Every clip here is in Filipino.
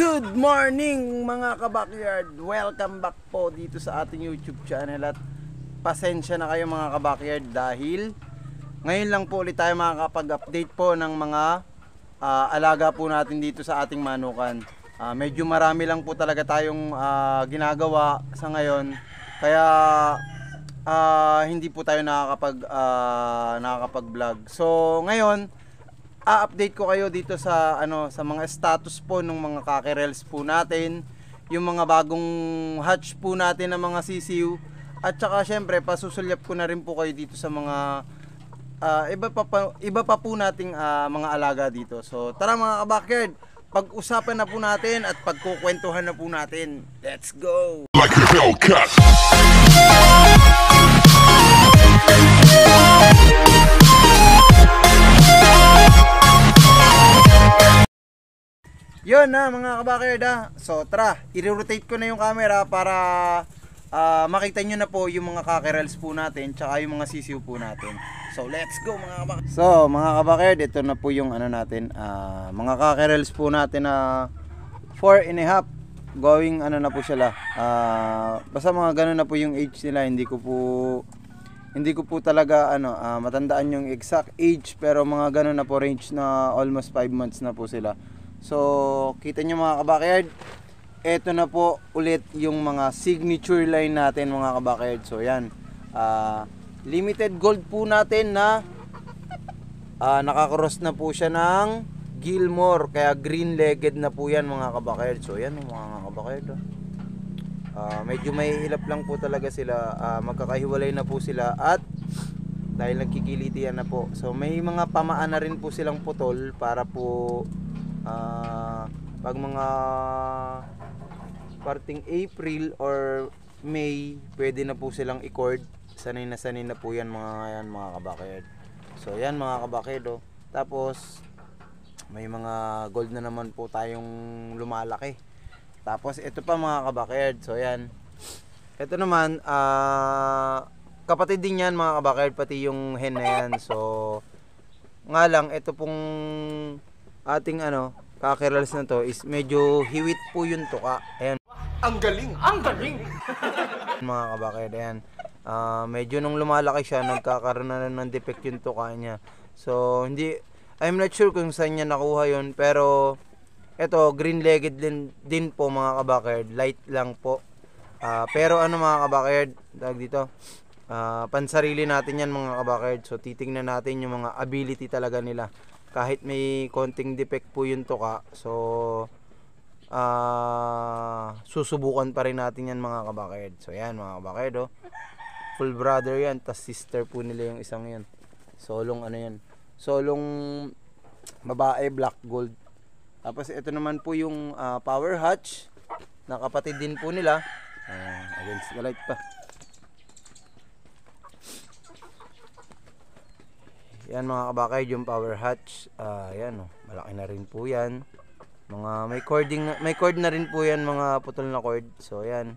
Good morning mga kabakyard! Welcome back po dito sa ating YouTube channel. At pasensya na kayo mga kabakyard dahil ngayon lang po ulit tayo makakapag-update po ng mga alaga po natin dito sa ating manukan. Medyo marami lang po talaga tayong ginagawa sa ngayon, kaya hindi po tayo nakakapag-vlog. So ngayon update ko kayo dito sa sa mga status po ng mga cockerels po natin, yung mga bagong hatch po natin ng mga sisiw, at saka syempre pasusulyap ko na rin po kayo dito sa mga iba pa po nating mga alaga dito. So tara mga kabakyard, pag-usapan na po natin at pagkukwentuhan na po natin. Let's go! Like a Hellcat! Yun na mga kabakyard. So tara, i-rotate ko na yung camera para makita nyo na po yung mga cockerels po natin tsaka yung mga sisiw po natin. So let's go mga kabakyard. So mga kabakyard, ito na po yung natin, mga cockerels po natin na 4.5 going na po sila. Basta mga ganun na po yung age nila. Hindi ko po talaga matandaan yung exact age, pero mga ganun na po, range na almost 5 months na po sila. So kita nyo mga kabakyard, eto na po ulit yung mga signature line natin mga kabakyard. So yan, limited gold po natin na nakakross na po siya ng Gilmore, kaya green legged na po yan mga kabakyard. So yan mga kabakyard, medyo may hilap lang po talaga sila, magkakahiwalay na po sila at dahil nagkikilitian na po. So may mga pamaan na rin po silang putol para po pag mga parting April or May, pwede na po silang i-cord. Sanay na po yan mga kabakyard. So yan mga kabakyard. Tapos may mga gold na naman po tayong lumalaki. Tapos ito pa mga kabakyard. So yan, ito naman kapatid din yan mga kabakyard, pati yung hen na yan. So nga lang, ito pong ating cockerels na to is medyo hiwit po yung tuka. Ayan. Ang galing! Ang galing! Mga kabakyard, ayan. Medyo nung lumalaki siya, nagkakaroon na ng defect yung tuka niya. So I'm not sure kung saan niya nakuha yun, pero ito, green legged din po mga kabakyard. Light lang po. Pero mga kabakyard, tawag dito, pansarili natin yan mga kabakyard. So titingnan natin yung mga ability talaga nila. Kahit may konting defect po yung tuka, so susubukan pa rin natin yan mga kabakyard. So yan mga kabakyard, full brother yan, tas sister po nila yung isang yan. Solong yan, solong babae, black gold. Tapos ito naman po yung power hatch na kapatid din po nila. Against the light pa. Yan mga kabakyard, yung power hatch. Yan malaki na rin po yan. Mga may cord na rin po yan, mga putol na cord. So yan.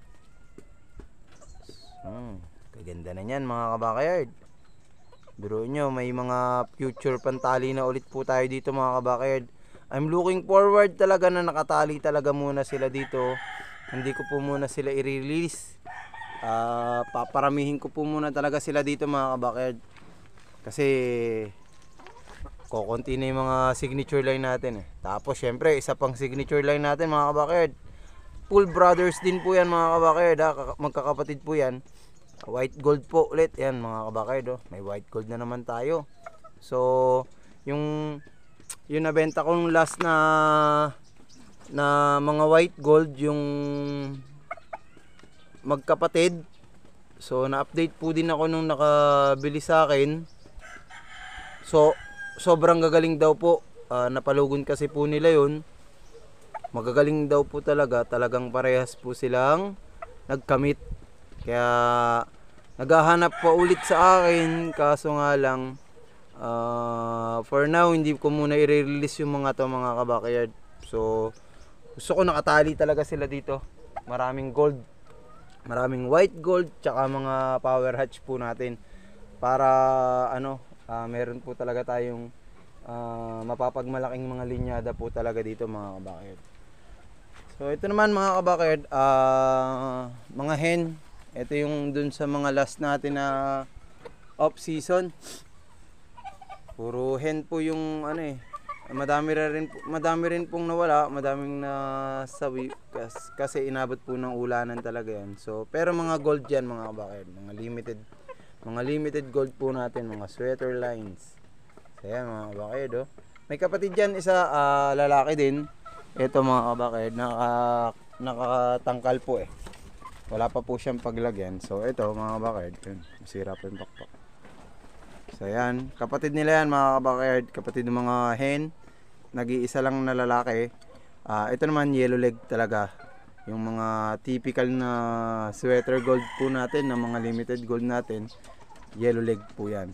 Kaganda na yan mga kabakyard. Biruin nyo, may mga future pantali na ulit po tayo dito mga kabakyard. I'm looking forward talaga na nakatali talaga muna sila dito. Hindi ko po muna sila i-release. Paparamihin ko po muna talaga sila dito mga kabakyard. Kasi kokonti na yung mga signature line natin Tapos syempre, isa pang signature line natin mga kabakyard, full brothers din po yan mga kabakyard, magkakapatid po yan. White gold po ulit yan mga kabakyard. May white gold na naman tayo. So yung nabenta kong last na mga white gold, yung magkapatid. So na-update po din ako nung nakabili sa akin. So sobrang gagaling daw po, napalugon kasi po nila yun. Magagaling daw po talagang parehas po silang nagkamit. Kaya naghahanap pa ulit sa akin, kaso nga lang for now hindi ko muna i-release yung mga to mga kabakyard. So gusto ko nakatali talaga sila dito. Maraming gold, maraming white gold, tsaka mga power hatch po natin para meron po talaga tayong mapapagmalaking mga linyada po talaga dito mga kabakyard. So ito naman mga kabakid, mga hen. Ito yung dun sa mga last natin na off season. Puro hen po yung ano eh. Madami rin pong nawala, madaming nasawi kasi inabot po ng ulanan talaga yan. So pero mga gold yan mga kabakid, mga limited gold po natin, mga sweater lines. So yan mga kabakid oh. May kapatid dyan isa, lalaki din. Ito mga kabakid, nakatangkal po eh. Wala pa po siyang paglagyan. So ito mga kabakid, masira po yung pakpak. So yan, kapatid nila yan mga kabakid, kapatid ng mga hen. Nag-iisa lang na lalaki. Ito naman yellow leg talaga. Yung mga typical na sweater gold po natin, na mga limited gold natin, yellow leg po yan.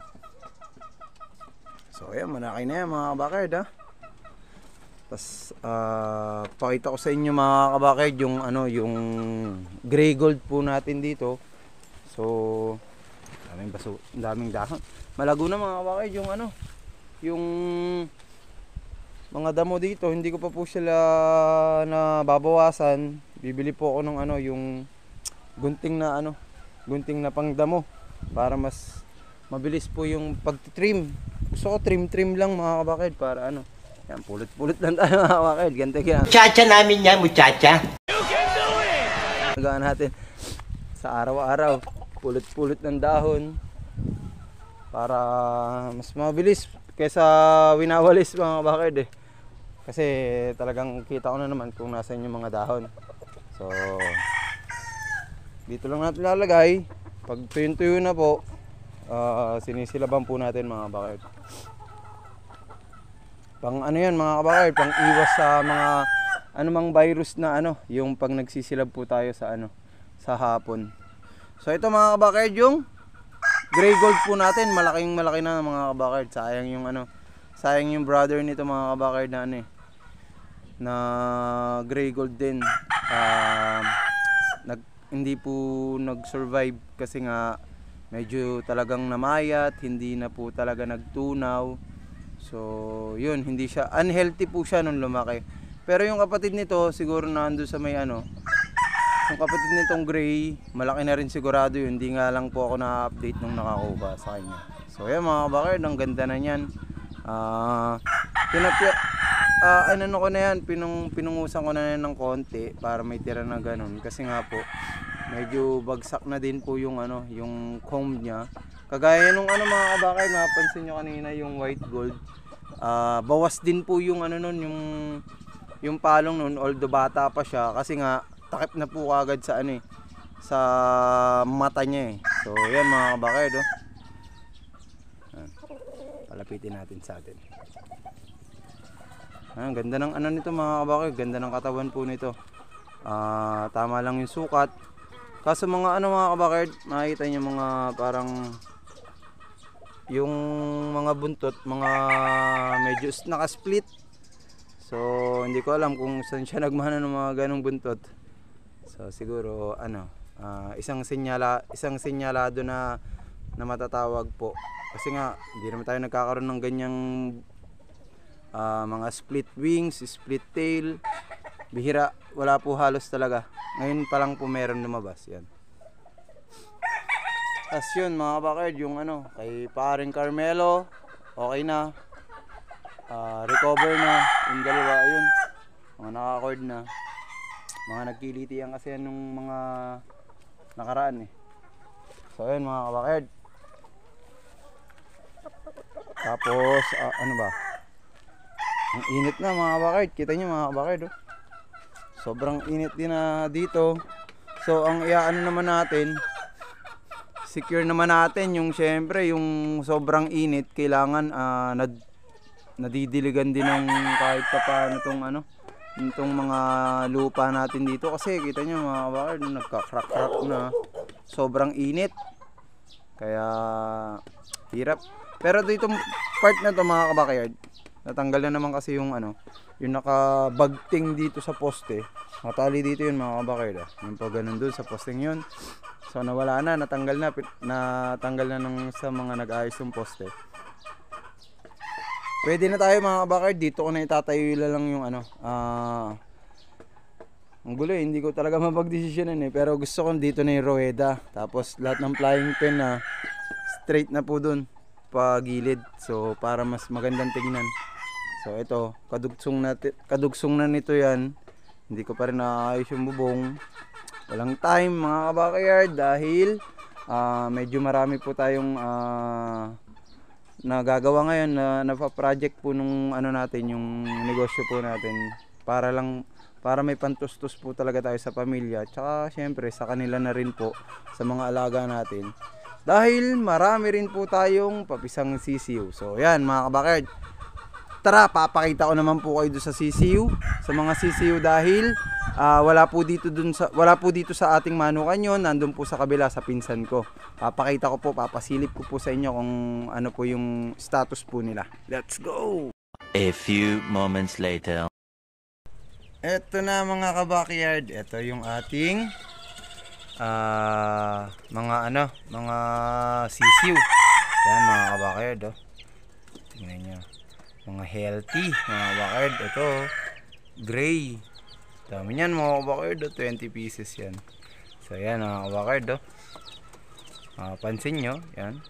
So ayan, manakay na yan mga kabakid ha. Tapos pakita ko sa inyo mga kabakid yung ano, yung gray gold po natin dito. So daming dahon. Malago na mga kabakid yung ano, yung mga damo dito. Hindi ko pa po sila na babawasan. Bibili po ako ng ano, yung gunting na pangdamo para mas mabilis po yung pag-trim. Gusto ko trim lang mga kabakid para ano. Yan, pulot lang tayo mga kabakid. Ganito yan. Muchacha namin yan, muchacha. Nagawa natin sa araw-araw. Pulot ng dahon para mas mabilis kaysa winawalis mga kabakid eh. Kasi talagang kita ko na naman kung nasan yung mga dahon. So dito lang natin lalagay. Pag tuyo na po, sinisilaban po natin mga kabakid. Pang ano yan mga kabakid, pang iwas sa mga anumang virus na ano, yung pag nagsisilab po tayo sa ano, sa hapon. So ito mga kabakid, yung gray gold po natin, malaki na mga kabakid. Sayang yung brother nito mga kabakid na ano eh, na gray gold din. Hindi po nag-survive kasi nga medyo talagang namayat, hindi na po talaga nagtunaw. So yun, hindi siya, unhealthy po siya nung lumaki. Pero yung kapatid nito siguro nandun sa may ano, yung kapatid nitong gray, malaki na rin sigurado yun. Hindi nga lang po ako na-update nung nakakuha sa kanya. So yan mga kabakid, ang ganda na yan. Ano ko na yan, pinungusan ko na yan ng konti para may tira na ganun. Kasi nga po, medyo bagsak na din po yung ano, yung comb niya. Kagaya nung ano mga kabakid, napansin nyo kanina yung white gold. Bawas din po yung ano nun, yung palong nun, although bata pa siya. Kasi nga, takip na po agad sa ano eh, sa mata niya eh. So yan mga kabakid oh. Palapitin natin sa atin. Ganda ng ano nito mga kabakid, ganda ng katawan po nito. Tama lang yung sukat. Kaso mga ano mga kabakid, makikita niyo mga parang yung mga buntot, mga medyo naka-split. So hindi ko alam kung saan siya nagmana ng mga ganong buntot. So siguro ano, isang senyalado na matatawag po. Kasi nga hindi naman tayo nagkakaroon ng ganyang mga split wings, split tail. Bihira, wala po halos talaga. Ngayon pa lang po meron lumabas yan. As yun mga kabakid, yung ano, kay paring Carmelo, okay na. Recover na yung dalawa, ayun. Mga naka-cord na. Mga nagkilitian kasi yan nung mga nakaraan eh. So ayun mga kabakid. Tapos ano ba? Ang init na mga kabakid. Kita nyo mga kabakid oh. Sobrang init din na dito. So ang iaano naman natin, secure naman natin yung syempre yung sobrang init, kailangan nadidiligan din ng kahit pa paano tong ano, itong mga lupa natin dito kasi kita nyo mga kabakid, nagka-crack na, sobrang init. Kaya hirap. Pero dito part na to mga kabakid, natanggal na naman kasi yung ano, yung nakabagting dito sa poste. Natali dito yun mga kabakid yung pag ganun dun sa posting yun. So nawala na, natanggal na nung sa mga nag-ayos yung poste. Pwede na tayo mga kabakid, dito ko na itatayo lang yung ano, Ang gulo hindi ko talaga mapagdesisyonan pero gusto ko dito na yung rueda. Tapos lahat ng flying pin na straight na po dun pagilid. So para mas magandang tingnan. So ito, kadugsong na nito yan. Hindi ko pa rin naayos yung bubong. Walang time mga kabakayard dahil medyo marami po tayong nagagawa ngayon na napa-project po nung natin, yung negosyo po natin para may pantustos po talaga tayo sa pamilya, tsaka syempre sa kanila na rin po, sa mga alaga natin, dahil marami rin po tayong papisang sisiw. So yan mga kabakard, tara papakita ko naman po kayo doon sa sisiw, sa mga sisiw, dahil wala po dito sa ating manukan yon, nandun po sa kabila sa pinsan ko. Papakita ko po, papasilip ko po sa inyo kung ano po yung status po nila. Let's go! A few moments later. Eto na mga kabakiyard, eto yung ating mga sisiw. Yan mga kabakiyard, oh. Tingnan nyo, mga healthy mga kabakiyard. Ito gray, dami yan mga kabakiyard, 20 pieces yan. So yan mga kabakiyard, pansin nyo yan.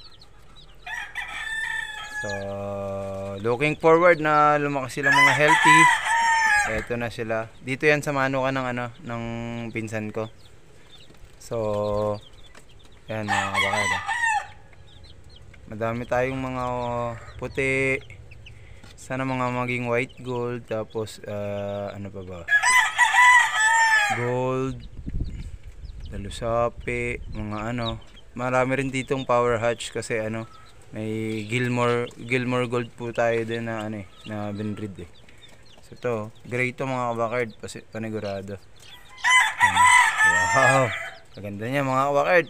So looking forward na lumaki silang mga healthy. Eto na sila. Dito yan sa manukan ng pinsan ko. So yan mga kabakayad. Madami tayong mga puti. Sana mga maging white gold. Tapos ano pa ba? Gold, dalusapi, mga marami rin ditong power hatch kasi may Gilmore gold po tayo din na na binbreed So to, gray to mga kabakard, panigurado. Wow, maganda niya mga kabakard.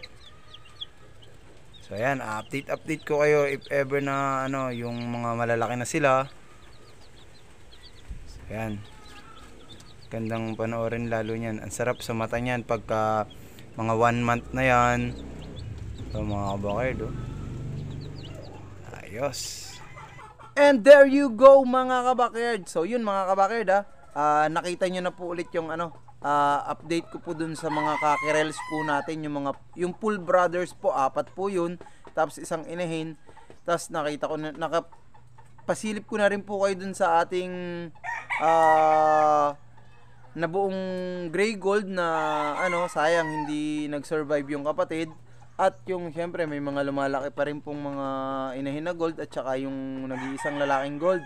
So ayan, update ko kayo if ever na yung mga malalaki na sila. So ayan, gandang panoorin lalo niyan. Ang sarap sa mata niyan pagka mga 1 month na yan. So mga kabakard, ayos. And there you go mga kabakerd. So yun mga kabakerd, nakita nyo na po ulit yung update ko po dun sa mga kakirels po natin, yung full brothers po, 4 po yun, tapos isang inahin. Tapos nakita ko na, pasilip ko na rin po kayo dun sa ating nabuong gray gold na sayang hindi nag-survive yung kapatid. At yung syempre may mga lumalaki pa rin pong mga inahin na gold at saka yung nag-iisang lalaking gold.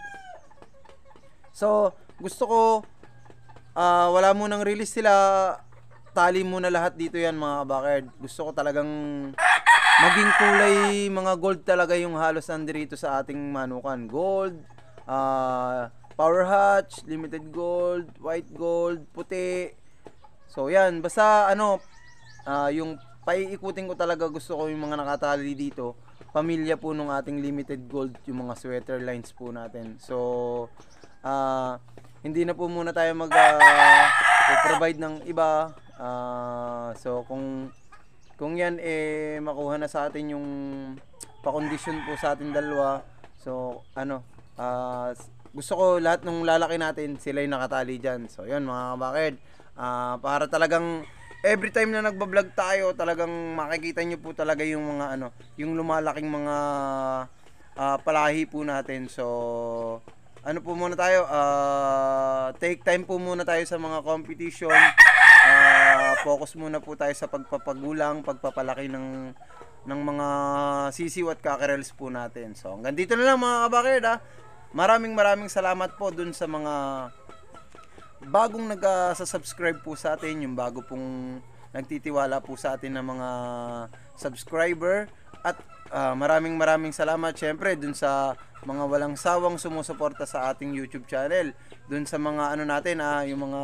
So gusto ko wala munang release sila, tali muna lahat dito yan mga kabakerd. Gusto ko talagang maging kulay mga gold talaga yung halos nandito sa ating manukan. Gold, power hatch, limited gold, white gold, puti. So yan, basta yung paiikutin ko talaga, gusto ko yung mga nakatali dito, pamilya po nung ating limited gold, yung mga sweater lines po natin. So hindi na po muna tayo provide ng iba. So kung yan makuha na sa atin yung pa-condition po sa ating dalawa. So gusto ko lahat ng lalaki natin sila yung nakatali dyan. So yun mga kabakerd, para talagang every time na nagbablog tayo, talagang makikita nyo po talaga yung mga yung lumalaking mga palahi po natin. So po muna tayo, take time po muna tayo sa mga competition. Focus muna po tayo sa pagpapagulang, pagpapalaki ng mga sisiw at kakirels po natin. So hanggang dito na lang mga kabakerd. Maraming salamat po dun sa mga bagong nag-subscribe po sa atin, yung bago pong nagtitiwala po sa atin ng mga subscriber. At maraming salamat syempre dun sa mga walang sawang sumusuporta sa ating YouTube channel. Dun sa mga natin, yung mga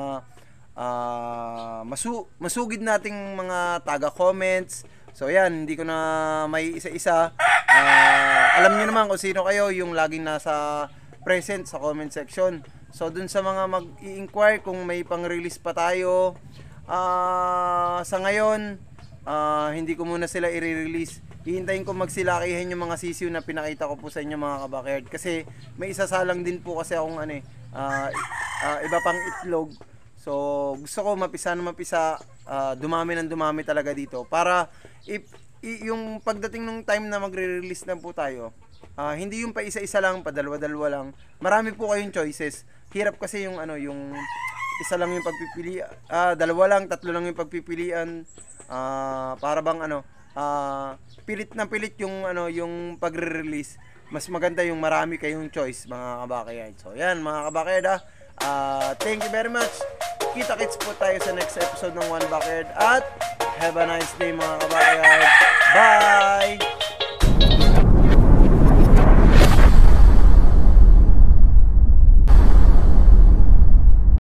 masugid nating mga taga-comments. So yan, hindi ko na may isa-isa. Alam niyo naman kung sino kayo yung laging nasa present sa comment section. So dun sa mga mag-i-inquire kung may pang-release pa tayo, sa ngayon hindi ko muna sila i-release. Hihintayin ko magsilakihan yung mga sisiw na pinakita ko po sa inyo mga kabakerd. Kasi may isasalang din po kasi akong iba pang itlog. So, gusto ko mapisa na mapisa, dumami ng dumami talaga dito. Para, yung pagdating ng time na magre-release na po tayo, hindi yung pa isa-isa lang, pa dalawa-dalawa lang. Marami po kayong choices. Hirap kasi yung yung isa lang yung pagpipili, dalawa lang, tatlo lang yung pagpipilian. Para bang pilit na pilit yung yung pagre-release. Mas maganda yung marami kayong choice, mga kabakayard. So yan mga kabakayard, thank you very much. Kita-kits po tayo sa next episode ng One Backyard, at have a nice day mga kabakayard. Bye!